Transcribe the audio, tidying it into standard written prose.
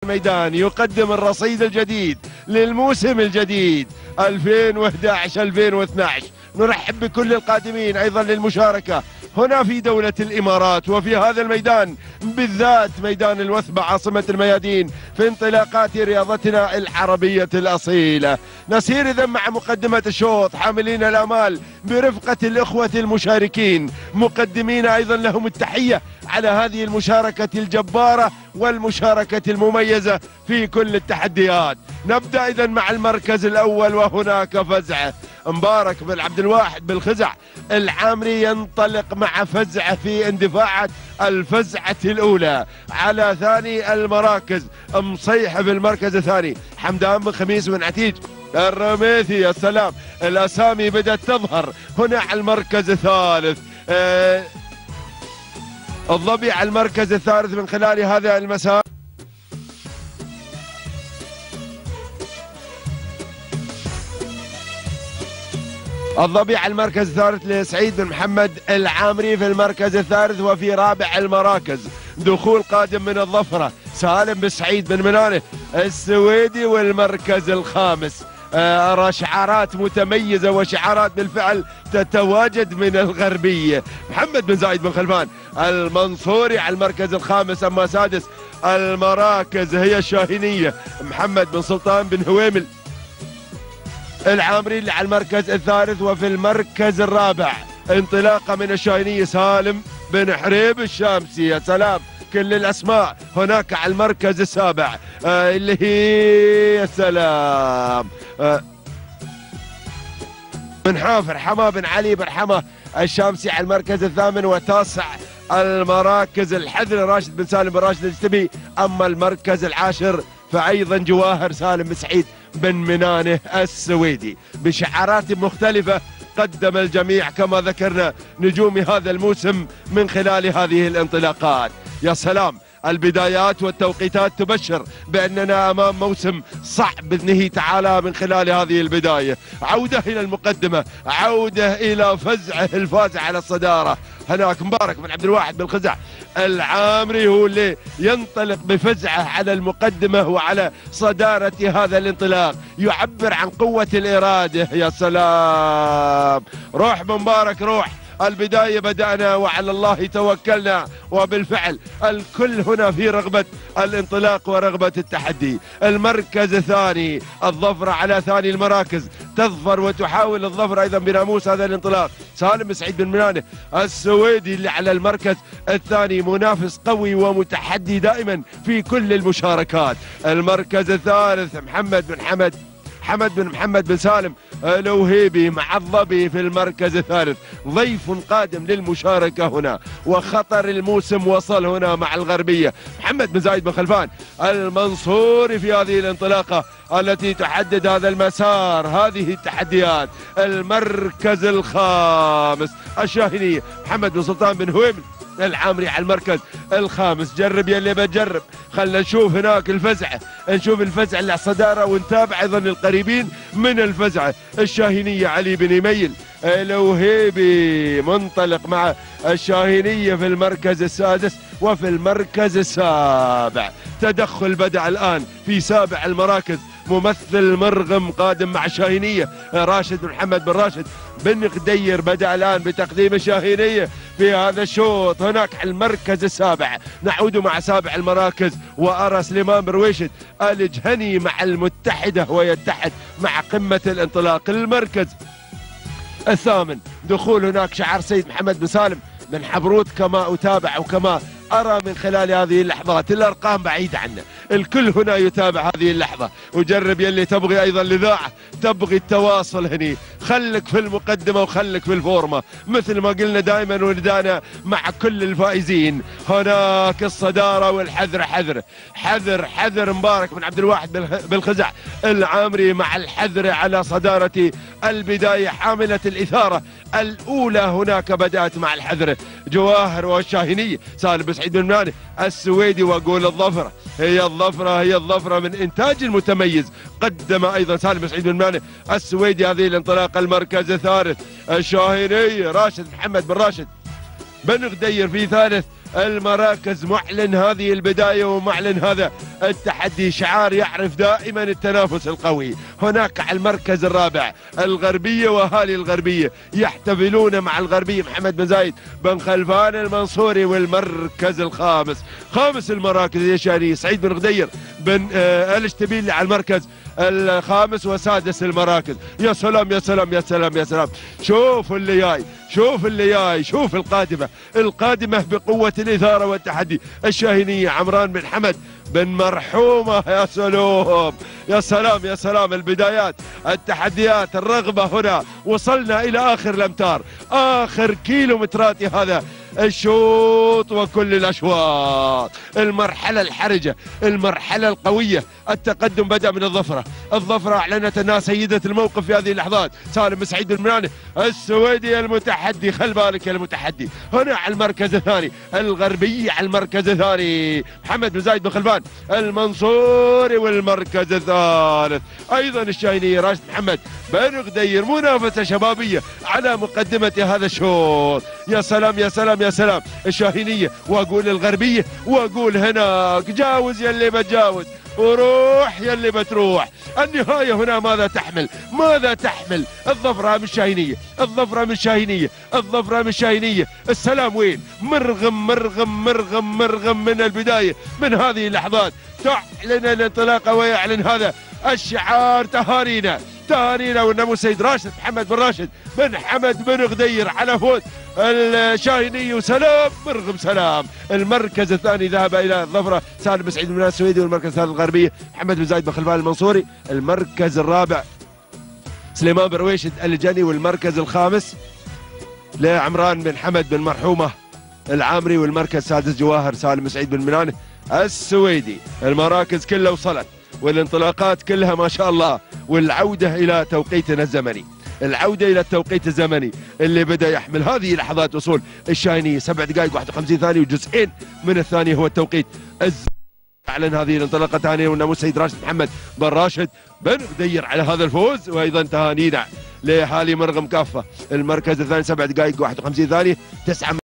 الميدان يقدم الرصيد الجديد للموسم الجديد 2011-2012. نرحب بكل القادمين أيضا للمشاركة هنا في دولة الإمارات وفي هذا الميدان بالذات ميدان الوثبة عاصمة الميادين في انطلاقات رياضتنا العربية الأصيلة. نسير إذن مع مقدمة الشوط حاملين الآمال برفقة الإخوة المشاركين، مقدمين أيضا لهم التحية على هذه المشاركة الجبارة والمشاركة المميزة في كل التحديات. نبدأ إذن مع المركز الأول وهناك فزعة. مبارك بن عبد الواحد بالخزع العامري ينطلق مع فزعة في اندفاعات الفزعة الأولى. على ثاني المراكز مصيح بالمركز الثاني، حمدان بن خميس بن عتيج الرميثي. يا سلام، الأسامي بدأت تظهر هنا على المركز الثالث. الظبي على المركز الثالث من خلال هذا المسار. الظبي على المركز الثالث لسعيد بن محمد العامري في المركز الثالث. وفي رابع المراكز دخول قادم من الظفرة سالم بن سعيد بن منانه السويدي. والمركز الخامس شعارات متميزة وشعارات بالفعل تتواجد من الغربية، محمد بن زايد بن خلفان المنصوري على المركز الخامس. أما سادس المراكز هي الشاهينية محمد بن سلطان بن هويمل العامري اللي على المركز الثالث. وفي المركز الرابع انطلاقة من الشاهينية سالم بن حريب الشامسي. يا سلام، كل الأسماء هناك على المركز السابع اللي هي يا سلام بن حافر حما بن علي بن حما الشامسي على المركز الثامن. وتاسع المراكز الحذر راشد بن سالم بن راشد الجتبي. أما المركز العاشر فأيضا جواهر سالم بن سعيد بن منانه السويدي. بشعارات مختلفة قدم الجميع كما ذكرنا نجوم هذا الموسم من خلال هذه الانطلاقات. يا سلام، البدايات والتوقيتات تبشر بأننا أمام موسم صعب بإذنه تعالى. من خلال هذه البداية عودة إلى المقدمة، عودة إلى فزعه الفاز على الصدارة. هناك مبارك بن عبد الواحد بالخزع العامري هو اللي ينطلق بفزعه على المقدمة وعلى صدارة هذا الانطلاق، يعبر عن قوة الإرادة. يا سلام، روح مبارك روح. البداية بدأنا وعلى الله توكلنا، وبالفعل الكل هنا في رغبة الانطلاق ورغبة التحدي. المركز الثاني الظفرة على ثاني المراكز، تظفر وتحاول الظفر أيضا بناموس هذا الانطلاق سالم بن سعيد بن منانه السويدي اللي على المركز الثاني، منافس قوي ومتحدي دائما في كل المشاركات. المركز الثالث حمد بن محمد بن سالم الوهيبي مع الظبي في المركز الثالث. ضيف قادم للمشاركة هنا، وخطر الموسم وصل هنا مع الغربية. محمد بن زايد بن خلفان المنصوري في هذه الانطلاقة التي تحدد هذا المسار، هذه التحديات. المركز الخامس الشاهينية محمد بن سلطان بن هويمل العامري على المركز الخامس. جرب يلي بتجرب، خلنا نشوف هناك الفزعة، نشوف الفزعة اللي على الصدارة ونتابع ايضا القريبين من الفزعة. الشاهينية علي بن يميل الوهيبي منطلق مع الشاهينية في المركز السادس. وفي المركز السابع تدخل بدأ الآن في سابع المراكز، ممثل مرغم قادم مع الشاهينية راشد بن محمد بن راشد بن غدير بدأ الآن بتقديم الشاهينية في هذا الشوط. هناك على المركز السابع نعود مع سابع المراكز، وأرى سليمان بن رويشد الجهني مع المتحدة ويتحد مع قمة الانطلاق. المركز الثامن دخول هناك شعار سيد محمد بن سالم بن حبروت كما أتابع وكما أرى من خلال هذه اللحظات. الأرقام بعيدة عنا، الكل هنا يتابع هذه اللحظة. وجرب يلي تبغي أيضا الإذاعة، تبغي التواصل هني، خلك في المقدمة وخلك في الفورمة مثل ما قلنا دائما وندانا مع كل الفائزين. هناك الصدارة والحذر حذر مبارك بن عبد الواحد بالخزع العامري مع الحذر على صدارة البداية حاملة الإثارة الأولى. هناك بدأت مع الحذر جواهر والشاهينية سالم بن سعيد بن منانه السويدي. وأقول الظفرة هي الظفرة من إنتاج المتميز. قدم أيضا سالم بن سعيد بن منانه السويدي هذه الانطلاقة. المركز الثالث الشاهينية راشد محمد بن راشد بن غدير في ثالث المراكز معلن هذه البداية ومعلن هذا التحدي. شعار يعرف دائما التنافس القوي. هناك على المركز الرابع الغربية وأهالي الغربية يحتفلون مع الغربية محمد بن زايد بن خلفان المنصوري. والمركز الخامس، خامس المراكز يا شاني، سعيد بن غدير بن الاشتبيلي على المركز الخامس وسادس المراكز. يا سلام يا سلام يا سلام يا سلام. شوف اللي جاي، شوف اللي جاي، شوف القادمة بقوة الإثارة والتحدي. الشاهينية عمران بن حمد بن مرحومة. يا سلام يا سلام يا سلام. البدايات، التحديات، الرغبة هنا. وصلنا إلى آخر الأمتار، آخر كيلومترات هذا الشوط وكل الأشواط. المرحلة الحرجة، المرحلة القوية. التقدم بدأ من الظفرة أعلنت أنها سيدة الموقف في هذه اللحظات. سالم بن سعيد بن منانه السويدي المتحدي. خل بالك المتحدي هنا على المركز الثاني. الغربية على المركز الثاني محمد بن زايد بن خلفان المنصوري. والمركز الثالث أيضا الشاهينية راشد محمد بن غدير. منافسة شبابية على مقدمة هذا الشوط. يا سلام يا سلام يا سلام. الشاهينية واقول الغربية واقول هناك جاوز يلي بتجاوز وروح يلي بتروح. النهاية هنا ماذا تحمل؟ ماذا تحمل؟ الظفرة من الشاهينية، الظفرة من الشاهينية، الظفرة من الشاهينية. السلام وين؟ مرغم مرغم مرغم مرغم من البداية، من هذه اللحظات تعلن الانطلاقة ويعلن هذا الشعار. تهانينا والنمو سيد راشد محمد بن راشد بن حمد بن غدير على فوز الشاهيني. وسلام مرغم سلام. المركز الثاني ذهب الى الظفره سالم بن سعيد بن السويدي. والمركز الثالث الغربيه محمد بن زايد بن خلفان المنصوري. المركز الرابع سليمان بن رويشد الجني. والمركز الخامس لعمران بن حمد بن مرحومه العامري. والمركز السادس جواهر سالم بن سعيد بن منانه السويدي. المراكز كلها وصلت والانطلاقات كلها ما شاء الله. والعودة إلى توقيتنا الزمني، العودة إلى التوقيت الزمني اللي بدأ يحمل هذه لحظات وصول الشاهينية. 7 دقائق 51 ثانية وجزئين من الثانية هو التوقيت الزمني. أعلن هذه الانطلاقة الثانية والناموس سيد راشد محمد بن راشد بن غدير على هذا الفوز. وأيضا تهانينا لأهالي مرغم كافة. المركز الثاني 7 دقائق 51 ثانية 9